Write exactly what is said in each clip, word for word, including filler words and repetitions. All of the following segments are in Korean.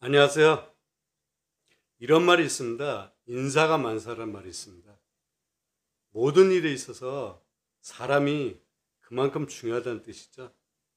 안녕하세요. 이런 말이 있습니다. 인사가 만사란 말이 있습니다. 모든 일에 있어서 사람이 그만큼 중요하다는 뜻이죠.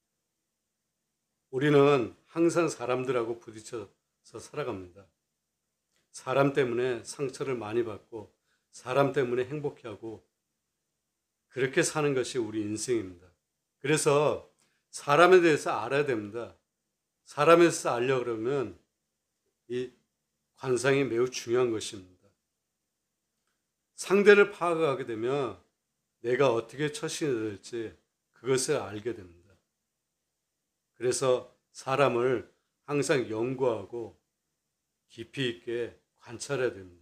우리는 항상 사람들하고 부딪혀서 살아갑니다. 사람 때문에 상처를 많이 받고 사람 때문에 행복해하고 그렇게 사는 것이 우리 인생입니다. 그래서 사람에 대해서 알아야 됩니다. 사람에 대해서 알려고 그러면 이 관상이 매우 중요한 것입니다. 상대를 파악하게 되면 내가 어떻게 처신해야 될지 그것을 알게 됩니다. 그래서 사람을 항상 연구하고 깊이 있게 관찰해야 됩니다.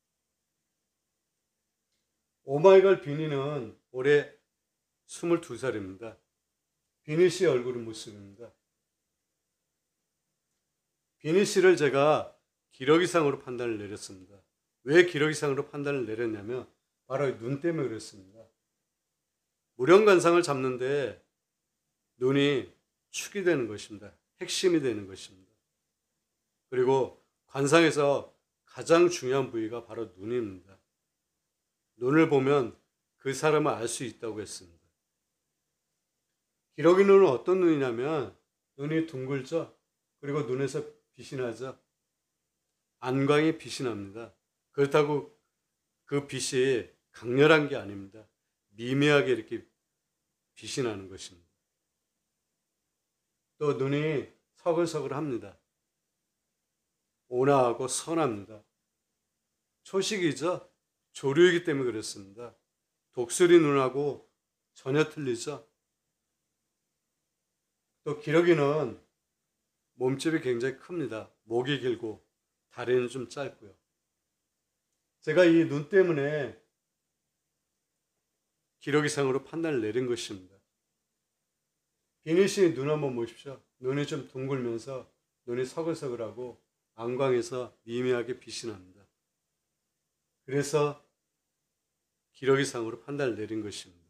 오마이걸 비니는 올해 스물두 살입니다. 비니 씨 얼굴 모습입니다. 비니 씨를 제가 기러기상으로 판단을 내렸습니다. 왜 기러기상으로 판단을 내렸냐면 바로 눈 때문에 그랬습니다. 무령관상을 잡는데 눈이 축이 되는 것입니다. 핵심이 되는 것입니다. 그리고 관상에서 가장 중요한 부위가 바로 눈입니다. 눈을 보면 그 사람을 알 수 있다고 했습니다. 기러기 눈은 어떤 눈이냐면 눈이 둥글죠. 그리고 눈에서 빛이 나죠. 안광이 빛이 납니다. 그렇다고 그 빛이 강렬한 게 아닙니다. 미미하게 이렇게 빛이 나는 것입니다. 또 눈이 서글서글합니다. 온화하고 선합니다. 초식이죠. 조류이기 때문에 그렇습니다. 독수리 눈하고 전혀 틀리죠. 또 기러기는 몸집이 굉장히 큽니다. 목이 길고 다리는 좀 짧고요. 제가 이 눈 때문에 기러기상으로 판단을 내린 것입니다. 비니 씨 눈 한번 보십시오. 눈이 좀 둥글면서 눈이 서글서글하고 안광에서 미미하게 빛이 납니다. 그래서 기러기상으로 판단을 내린 것입니다.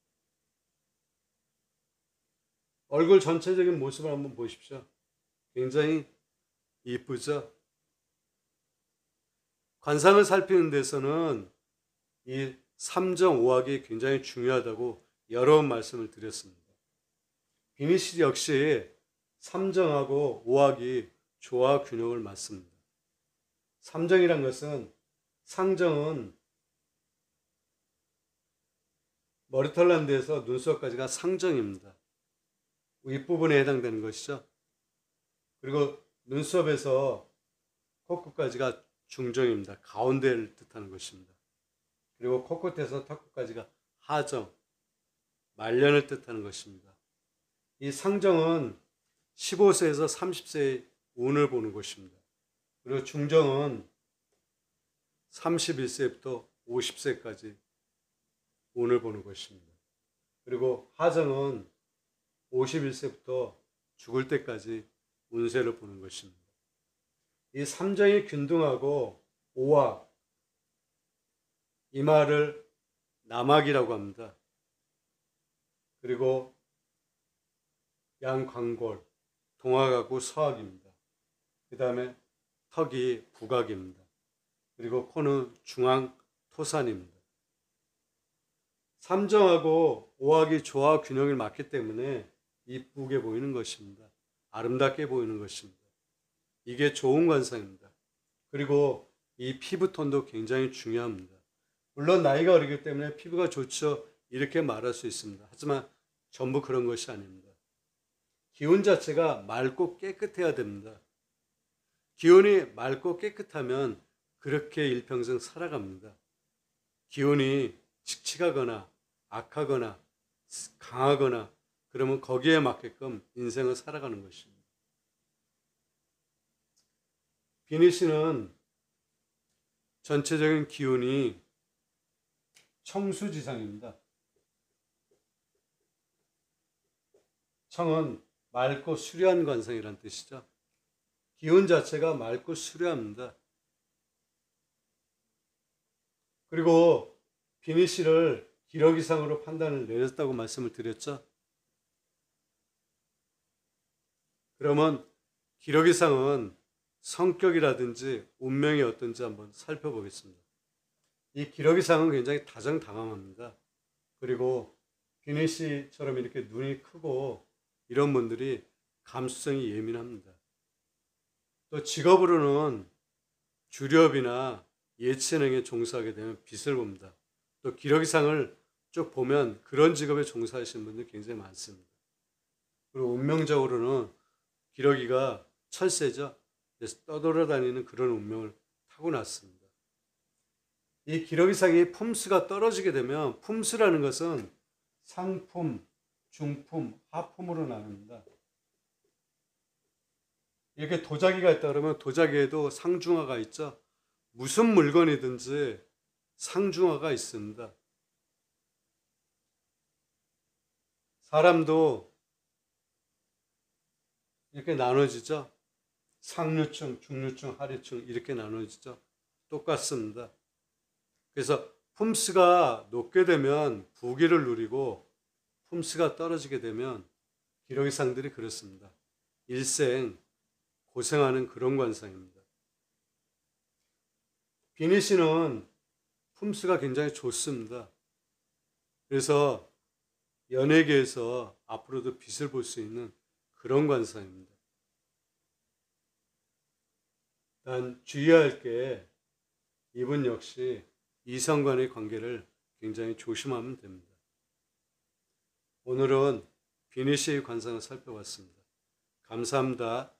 얼굴 전체적인 모습을 한번 보십시오. 굉장히 이쁘죠? 관상을 살피는 데서는 이 삼정 오학이 굉장히 중요하다고 여러 번 말씀을 드렸습니다. 비니 씨 역시 삼정하고 오학이 조화 균형을 맞습니다. 삼정이란 것은 상정은 머리털 난 데에서 눈썹까지가 상정입니다. 윗부분에 해당되는 것이죠. 그리고 눈썹에서 코끝까지가 중정입니다. 가운데를 뜻하는 것입니다. 그리고 코끝에서 턱끝까지가 하정, 말년을 뜻하는 것입니다. 이 상정은 십오 세에서 삼십 세의 운을 보는 것입니다. 그리고 중정은 삼십일 세부터 오십 세까지 운을 보는 것입니다. 그리고 하정은 오십일 세부터 죽을 때까지 운세를 보는 것입니다. 이 삼정이 균등하고 오학, 이 말을 남학이라고 합니다. 그리고 양광골, 동학하고 서학입니다. 그 다음에 턱이 북학입니다. 그리고 코는 중앙 토산입니다. 삼정하고 오학이 조화 균형을 맞기 때문에 이쁘게 보이는 것입니다. 아름답게 보이는 것입니다. 이게 좋은 관상입니다. 그리고 이 피부톤도 굉장히 중요합니다. 물론 나이가 어리기 때문에 피부가 좋죠. 이렇게 말할 수 있습니다. 하지만 전부 그런 것이 아닙니다. 기운 자체가 맑고 깨끗해야 됩니다. 기운이 맑고 깨끗하면 그렇게 일평생 살아갑니다. 기운이 칙칙하거나 악하거나 강하거나 그러면 거기에 맞게끔 인생을 살아가는 것입니다. 비니 씨는 전체적인 기운이 청수지상입니다. 청은 맑고 수려한 관상이란 뜻이죠. 기운 자체가 맑고 수려합니다. 그리고 비니 씨를 기러기상으로 판단을 내렸다고 말씀을 드렸죠. 그러면 기러기상은 성격이라든지 운명이 어떤지 한번 살펴보겠습니다. 이 기러기상은 굉장히 다정다감합니다. 그리고 비니 씨처럼 이렇게 눈이 크고 이런 분들이 감수성이 예민합니다. 또 직업으로는 주렵이나 예체능에 종사하게 되면 빛을 봅니다. 또 기러기상을 쭉 보면 그런 직업에 종사하시는 분들 굉장히 많습니다. 그리고 운명적으로는 기러기가 철새죠. 그래서 떠돌아다니는 그런 운명을 타고났습니다. 이 기러기상이 품수가 떨어지게 되면, 품수라는 것은 상품, 중품, 하품으로 나눕니다. 이렇게 도자기가 있다 그러면 도자기에도 상중하가 있죠. 무슨 물건이든지 상중하가 있습니다. 사람도 이렇게 나눠지죠. 상류층, 중류층, 하류층 이렇게 나눠지죠. 똑같습니다. 그래서 품수가 높게 되면 부귀를 누리고 품수가 떨어지게 되면 기러기상들이 그렇습니다. 일생 고생하는 그런 관상입니다. 비니 씨는 품수가 굉장히 좋습니다. 그래서 연예계에서 앞으로도 빛을 볼 수 있는 그런 관상입니다. 단 주의할 게 이분 역시 이성 간의 관계를 굉장히 조심하면 됩니다. 오늘은 비니 씨의 관상을 살펴봤습니다. 감사합니다.